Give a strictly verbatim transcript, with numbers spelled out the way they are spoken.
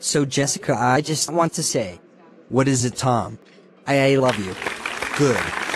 So Jessica, I just want to say, What is it, Tom? I, I love you. Good.